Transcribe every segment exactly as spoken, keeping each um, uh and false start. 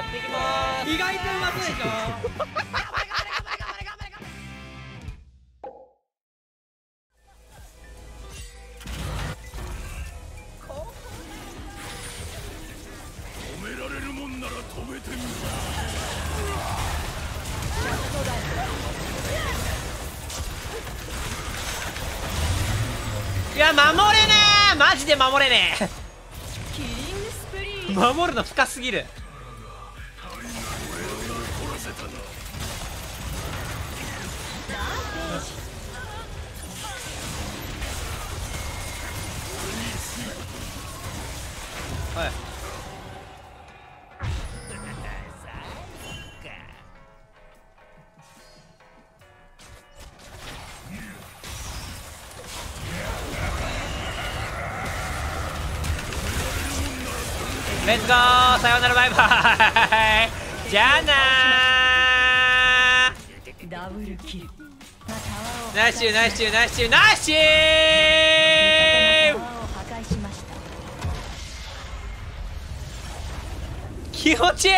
やっていきまーす。 意外とうまそうでしょ。 止められるもんなら止めてみろ。 いや守れねえ、マジで守れねえ。守るの深すぎる。はい。レッツゴー、さようなら、バイバイ。じゃあなー。 ダブルキル。 ナイスチュー、ナイスチュー、ナイスチュー、ナイスチュー。気持ちいい。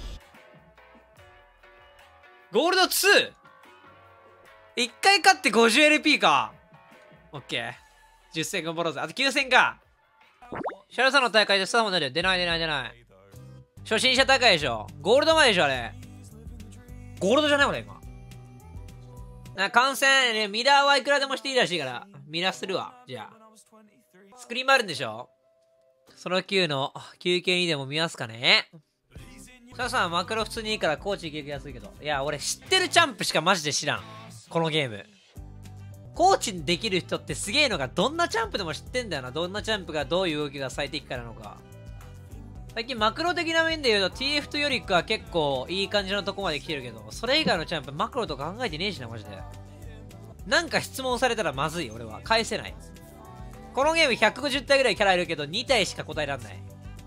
ゴールドツー。いっかい勝って ごじゅうエルピー か。オッケー。じゅっせん頑張ろうぜ。あときゅうせんか。シャルさんの大会でスターも出る。出ない出ない出ない。初心者大会でしょ。ゴールド前でしょ、あれ。ゴールドじゃない俺今。な、観戦、ね、ミラーはいくらでもしていいらしいから、ミラーするわ。じゃあ。スクリーンもあるんでしょ。そのきゅうの休憩にでも見ますかね。シャルさんマクロ普通にいいからコーチ行けやすいけど。いや、俺知ってるチャンプしかマジで知らん。このゲーム。コーチにできる人ってすげえのが、どんなチャンプでも知ってんだよな。どんなチャンプがどういう動きが最適化なのか。最近マクロ的な面で言うと ティーエフ とヨリックは結構いい感じのとこまで来てるけど、それ以外のチャンプマクロとか考えてねえしな、マジで。なんか質問されたらまずい、俺は。返せない。このゲームひゃくごじゅったいぐらいキャラいるけど、にたいしか答えらんない。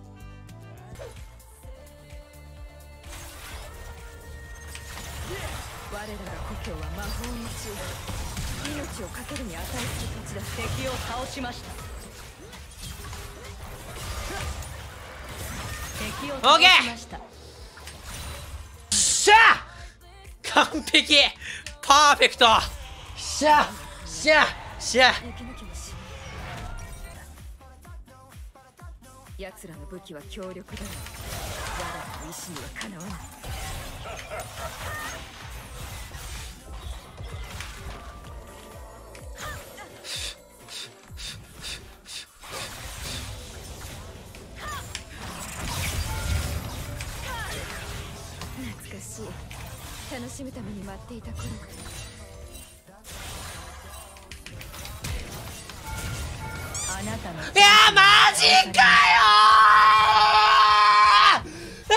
我らが故郷は魔法の地。命をかけるに値する土地だ。敵を倒しました。敵を倒しました。 しゃあ完璧パーフェクトしゃあしゃあしゃあ。 奴らの武器は強力だが、我らの意志にはかなわない。懐かしい。楽しむために待っていた頃。あなたの。 いやーマジかよー。あーここ殺せる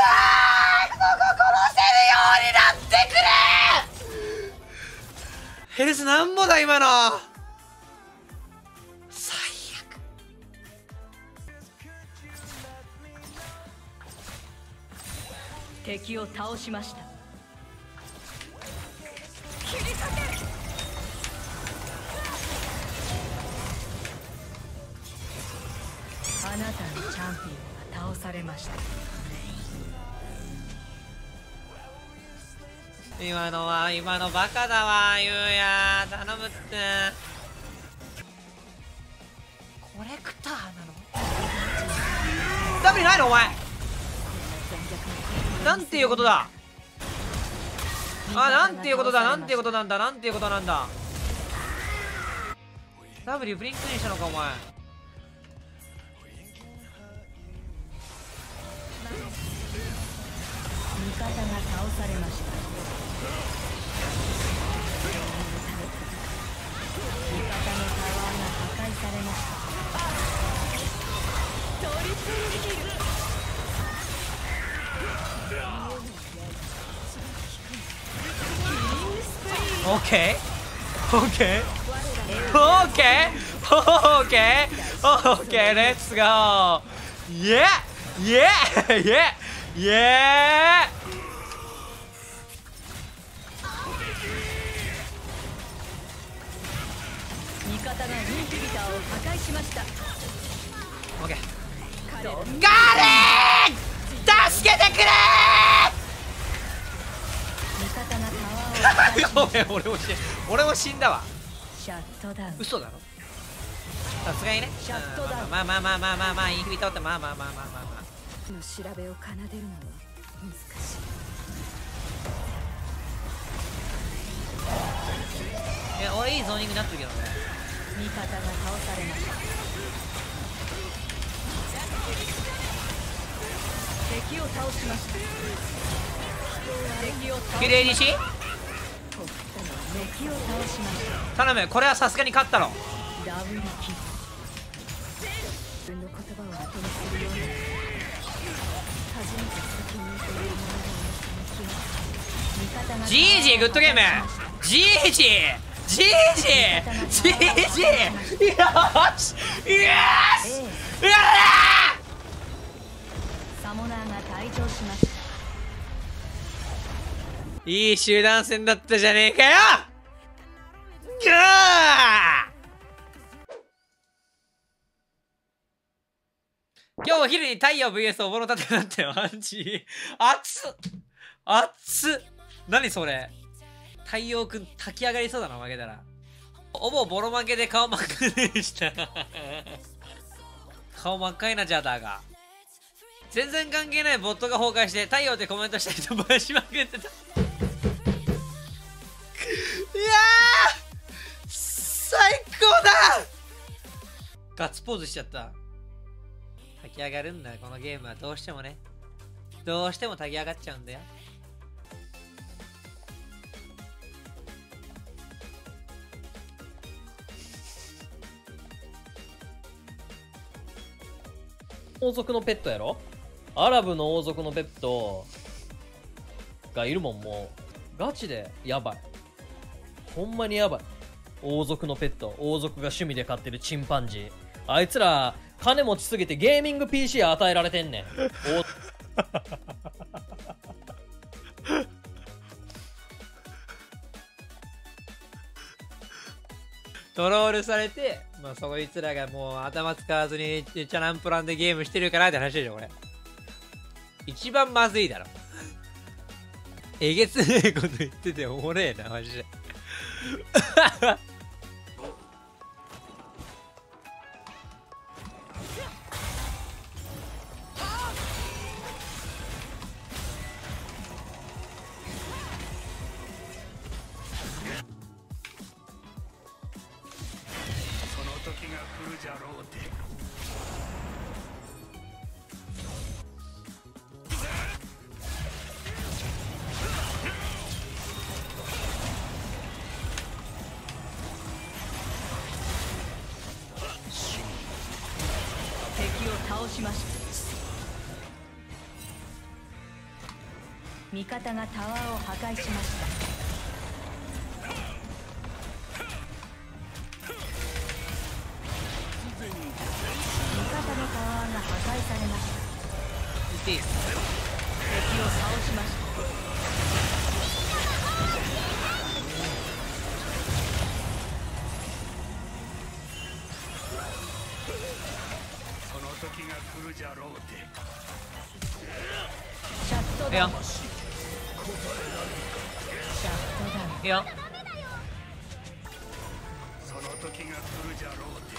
ようになってくれ。ヘルスなんぼだ今の。最悪。 敵を倒しました。切り裂け。あなたのチャンピオンが倒されました。 今のは今のバカだわゆうや頼むって。コレクターなの。ダブルないのお前。なんていうことだ。あ、なんていうことだ、なんていうことなんだ、なんていうことなんだ。ダブリューブリンクにしたのかお前。 味方が倒されました。味方のタワーが破壊されました。トリプルキル。 オッケーオッケーオッケーオッケーオッケーレッツゴーイエイエイエイエ味方がインヒビターを破壊しました。 オッケーガーレー助けてくれー。 ごめん、俺も死ん俺も死んだわ。 シャットダウン。 嘘だろ。さすがにね。 シャットダウン。 まあまあまあまあまあまあインフィビトってまあまあまあまあまあまあの調べを奏でるのは難しい。 いや、俺いいゾーニングになってるけどね。 味方が倒されました。敵を倒しました。敵を倒しました。 綺麗にし敵を倒しました。 頼む、これはさすがに勝ったろ。 ダブルキル。自分の言葉を後にするように初めて責任というものを味方がジージー グッドゲーム ジージー ジージー ジージー よしよしうわサモナーが退場しました。 いい集団戦だったじゃねえかよ。ぐー今日お昼に太陽 ブイエス おぼろ盾だったよ。マジ熱っ熱っ。何それ。太陽くん炊き上がりそうだな、負けたら。おぼボロ負けで顔真っ赤でした顔真っ赤いな、ジャダーが。全然関係ないボットが崩壊して太陽ってコメントした人回しまくってたいやー最高だ。ガッツポーズしちゃった。炊き上がるんだ、このゲームは。どうしてもね、どうしても炊き上がっちゃうんだよ。 王族のペットやろ。アラブの王族のペットがいるもん。もうガチでやばい、ほんまにやばい。王族のペット、王族が趣味で飼ってるチンパンジー、あいつら金持ちすぎてゲーミング ピーシー 与えられてんねんトロールされて、まあそいつらがもう頭使わずにチャランプランでゲームしてるからって話でしょ、これ。一番まずいだろ。えげつねえこと言ってておもれえな、マジで。 時が来るじゃろうて。 敵を倒しました。味方がタワーを破壊しました。敵を倒しました。 その時が来るじゃろうて。 シャットダウン。シャットダウン。 いや、 その時が来るじゃろうて。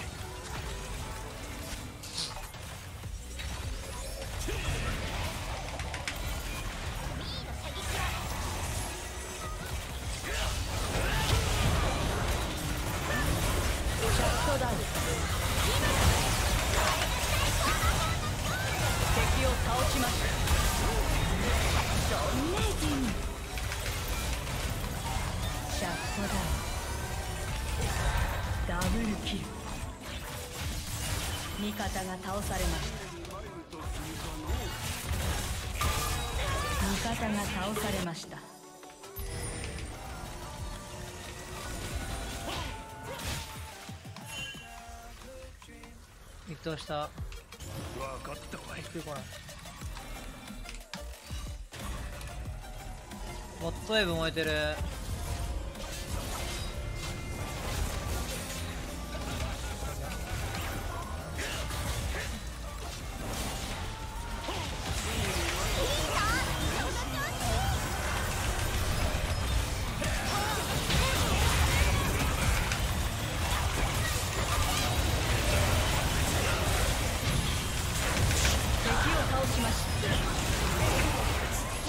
敵を倒しました。ドミネーティング。シャットダウン。ダブルキル。味方が倒されました。味方が倒されました。 一投した。 分かったわい。 モットウェーブ燃えてる。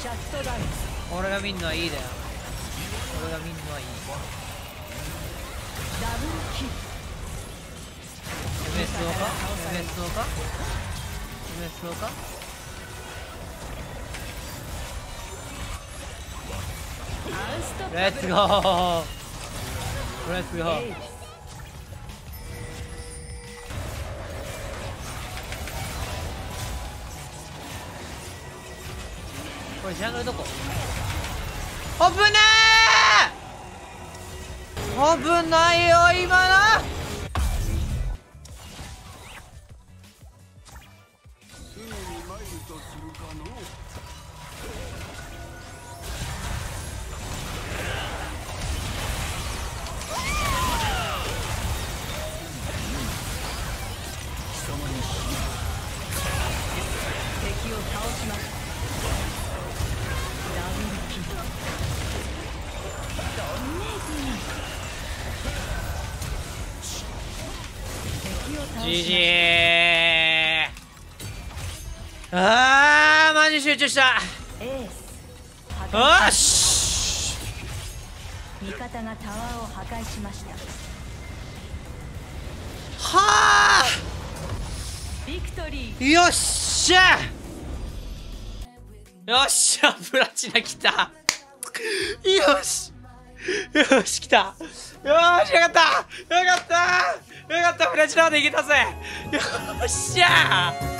シャットダウン。 俺が見んのはいいだよ。俺が見んのはいい。 ダブルキル。 エムエスオー か エムエスオー か エムエスオー かアンストッパブル。 レッツゴーレッツゴー。 エイジこれジャングルどこ？危ねえ！危ないよ今の。 すぐに参るとするかのう。 敵を倒しました。ダブルキル。ドミネーティング。敵を倒しました。 ジジー。あーマジ集中した。 エース。 よーし。 味方がタワーを破壊しました。 はビクトリー。 ーよっしゃよっしゃプラチナ来た。よしよし来た。よーしよかったよかったよかったプラチナまでいけたぜ。よっしゃ